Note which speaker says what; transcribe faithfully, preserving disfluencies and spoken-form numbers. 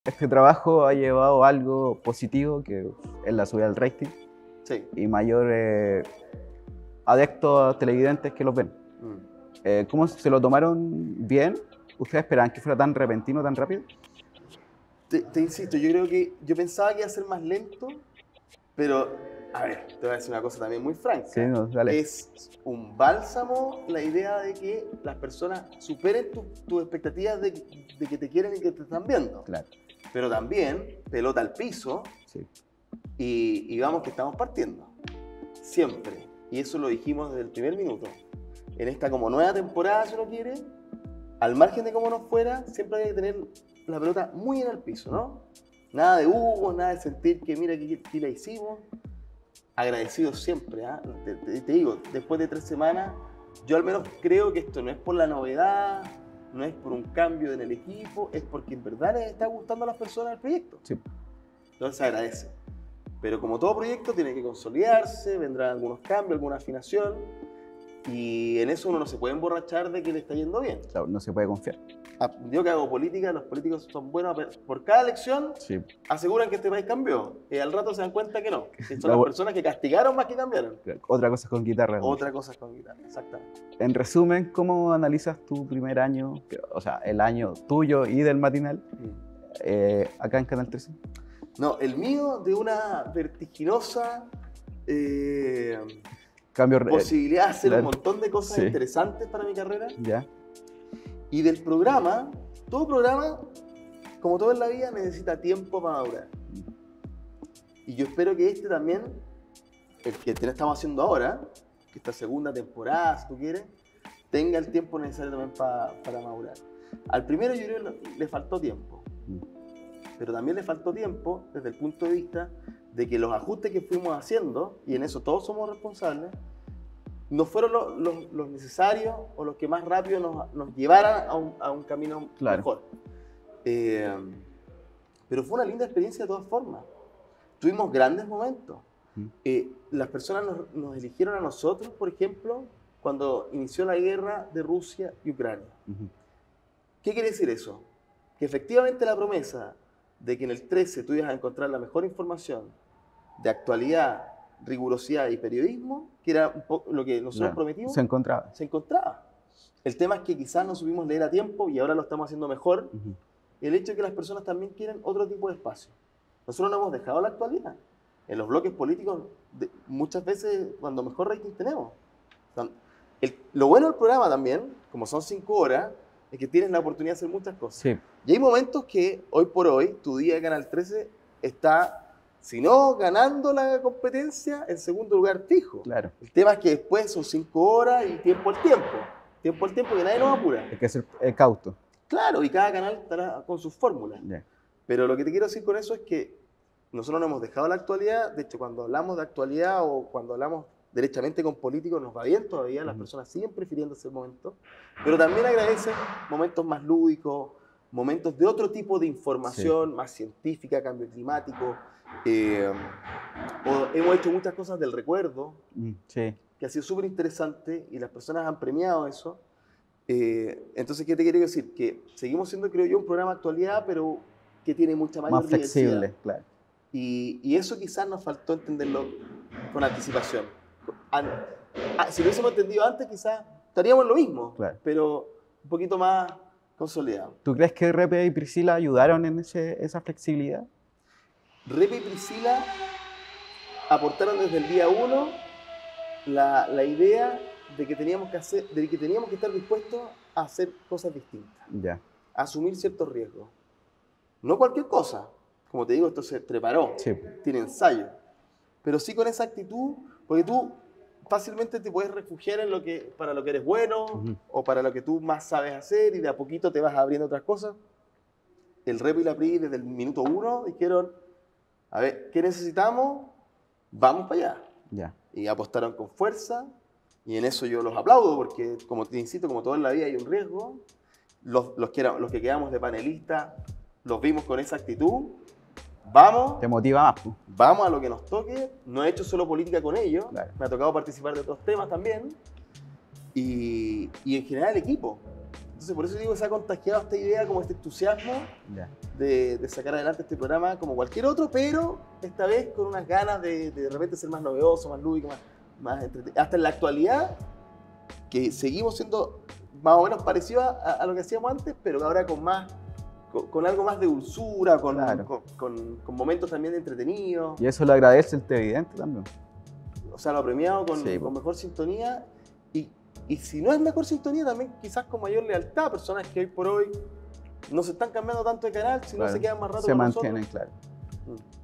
Speaker 1: Este trabajo ha llevado algo positivo, que es la subida del rating,
Speaker 2: Sí.
Speaker 1: y mayor eh, adeptos televidentes que los ven.
Speaker 2: Mm.
Speaker 1: Eh, ¿Cómo se lo tomaron bien? ¿Ustedes esperaban que fuera tan repentino, tan rápido?
Speaker 2: Te, te insisto, yo creo que yo pensaba que iba a ser más lento, pero, a ver, te voy a decir una cosa también muy franca.
Speaker 1: Sí, no, dale.
Speaker 2: Es un bálsamo la idea de que las personas superen tus tu expectativas de, de que te quieren y que te están viendo.
Speaker 1: Claro,
Speaker 2: Pero también, pelota al piso,
Speaker 1: sí.
Speaker 2: y, y vamos que estamos partiendo. Siempre. Y eso lo dijimos desde el primer minuto. En esta como nueva temporada, si uno quiere, al margen de cómo nos fuera, siempre hay que tener la pelota muy en el piso, ¿no? Nada de Hugo, nada de sentir que mira que, que la hicimos. Agradecidos siempre, ¿ah? Te, te, te digo, después de tres semanas, yo al menos creo que esto no es por la novedad, no es por un cambio en el equipo, es porque en verdad les está gustando a las personas el proyecto.
Speaker 1: Sí.
Speaker 2: Entonces se agradece. Pero como todo proyecto tiene que consolidarse, vendrán algunos cambios, alguna afinación, y en eso uno no se puede emborrachar de que le está yendo bien.
Speaker 1: Claro, no se puede confiar.
Speaker 2: Ah, yo que hago política, los políticos son buenos, por cada elección
Speaker 1: Sí.
Speaker 2: aseguran que este país cambió, y al rato se dan cuenta que no, que son
Speaker 1: La
Speaker 2: las
Speaker 1: bu-
Speaker 2: personas que castigaron más que cambiaron.
Speaker 1: Otra cosa es con guitarra.
Speaker 2: Otra cosa es con guitarra, exactamente.
Speaker 1: En resumen, ¿cómo analizas tu primer año, que- o sea, el año tuyo y del matinal,
Speaker 2: Mm.
Speaker 1: eh, acá en Canal trece?
Speaker 2: No, el mío de una vertiginosa eh,
Speaker 1: Cambio. re-
Speaker 2: posibilidad de hacer
Speaker 1: claro.
Speaker 2: un montón de cosas
Speaker 1: Sí.
Speaker 2: interesantes para mi carrera.
Speaker 1: Ya.
Speaker 2: Y del programa, todo programa, como todo en la vida, necesita tiempo para madurar. Y yo espero que este también, el que te- estamos haciendo ahora, que esta segunda temporada, si tú quieres, tenga el tiempo necesario también pa- para madurar. Al primero yo creo que le faltó tiempo, pero también le faltó tiempo desde el punto de vista de que los ajustes que fuimos haciendo, y en eso todos somos responsables, no fueron los, los- los necesarios o los que más rápido nos, nos llevaran a un, a un camino
Speaker 1: Claro.
Speaker 2: mejor. Eh, pero fue una linda experiencia de todas formas. Tuvimos grandes momentos.
Speaker 1: Mm.
Speaker 2: Eh, las personas nos, nos eligieron a nosotros, por ejemplo, cuando inició la guerra de Rusia y Ucrania.
Speaker 1: Ujú.
Speaker 2: ¿Qué quiere decir eso? Que efectivamente la promesa de que en el trece tú ibas a encontrar la mejor información de actualidad, rigurosidad y periodismo, que era un poco lo que nosotros
Speaker 1: Ya.
Speaker 2: prometimos,
Speaker 1: Se encontraba.
Speaker 2: se encontraba. El tema es que quizás no supimos leer a tiempo y ahora lo estamos haciendo mejor.
Speaker 1: Ujú.
Speaker 2: El hecho de que las personas también quieren otro tipo de espacio. Nosotros no hemos dejado la actualidad. En los bloques políticos, de- muchas veces, cuando mejor rating tenemos. O sea, el- lo bueno del programa también, como son cinco horas, es que tienes la oportunidad de hacer muchas cosas.
Speaker 1: Sí.
Speaker 2: Y hay momentos que, hoy por hoy, tu día de Canal trece está, si no ganando la competencia, en segundo lugar fijo.
Speaker 1: Claro.
Speaker 2: El tema es que después son cinco horas y tiempo al tiempo. Tiempo al tiempo que nadie nos apura.
Speaker 1: Hay que ser eh, cauto.
Speaker 2: Claro, y cada canal estará con sus fórmulas.
Speaker 1: Ya.
Speaker 2: Pero lo que te quiero decir con eso es que nosotros no hemos dejado la actualidad. De hecho, cuando hablamos de actualidad o cuando hablamos derechamente con políticos, nos va bien todavía. Las
Speaker 1: Ujú.
Speaker 2: personas siguen prefiriendo ese momento. Pero también agradecen momentos más lúdicos, momentos de otro tipo de información, más científica, cambio climático. Eh, o hemos hecho muchas cosas del recuerdo,
Speaker 1: Mm, Sí.
Speaker 2: que ha sido súper interesante y las personas han premiado eso. Eh, entonces, ¿qué te quiero decir? Que seguimos siendo, creo yo, un programa de actualidad, pero que tiene mucha mayor
Speaker 1: Más flexible,
Speaker 2: diversidad.
Speaker 1: claro.
Speaker 2: Y, y eso quizás nos faltó entenderlo con anticipación. An- ah, si lo hubiésemos entendido antes, quizás estaríamos en lo mismo,
Speaker 1: Claro.
Speaker 2: pero un poquito más consolidado.
Speaker 1: ¿Tú crees que Repe y Priscila ayudaron en ese, esa flexibilidad?
Speaker 2: Repe y Priscila aportaron desde el día uno la, la idea de que, teníamos que hacer, de que teníamos que estar dispuestos a hacer cosas distintas,
Speaker 1: Ya.
Speaker 2: a asumir ciertos riesgos. No cualquier cosa. Como te digo, esto se preparó,
Speaker 1: Sí.
Speaker 2: tiene ensayo. Pero sí con esa actitud, porque tú fácilmente te puedes refugiar en lo que, para lo que eres bueno,
Speaker 1: Ujú.
Speaker 2: o para lo que tú más sabes hacer, y de a poquito te vas abriendo otras cosas. El Repe y la Pri desde el minuto uno dijeron, a ver, ¿qué necesitamos? Vamos para allá.
Speaker 1: Ya.
Speaker 2: Y apostaron con fuerza, y en eso yo los aplaudo, porque como te insisto, como todo en la vida hay un riesgo. Los, los, que, era- los que quedamos de panelistas los vimos con esa actitud. Vamos,
Speaker 1: Te motiva más, pues.
Speaker 2: vamos a lo que nos toque. No he hecho solo política con ellos,
Speaker 1: Claro.
Speaker 2: me ha tocado participar de otros temas también. Y, y en general el equipo. Entonces, por eso digo que se ha contagiado esta idea, como este entusiasmo
Speaker 1: Ya.
Speaker 2: de, de sacar adelante este programa como cualquier otro, pero esta vez con unas ganas de de, de repente ser más novedoso, más lúdico, más, más entretenido. Hasta en la actualidad, que seguimos siendo más o menos parecidos a, a lo que hacíamos antes, pero ahora con más, con, con algo más de dulzura, con,
Speaker 1: Claro.
Speaker 2: con, con, con momentos también entretenidos.
Speaker 1: Y eso lo agradece el televidente también.
Speaker 2: O sea, lo premiado con,
Speaker 1: Sí,
Speaker 2: con
Speaker 1: po.
Speaker 2: mejor sintonía. Y, y si no es mejor sintonía, también quizás con mayor lealtad. Personas que hoy por hoy no se están cambiando tanto de canal, sino
Speaker 1: Claro.
Speaker 2: se quedan más rato
Speaker 1: Se
Speaker 2: con
Speaker 1: mantienen,
Speaker 2: nosotros.
Speaker 1: claro.
Speaker 2: Mm.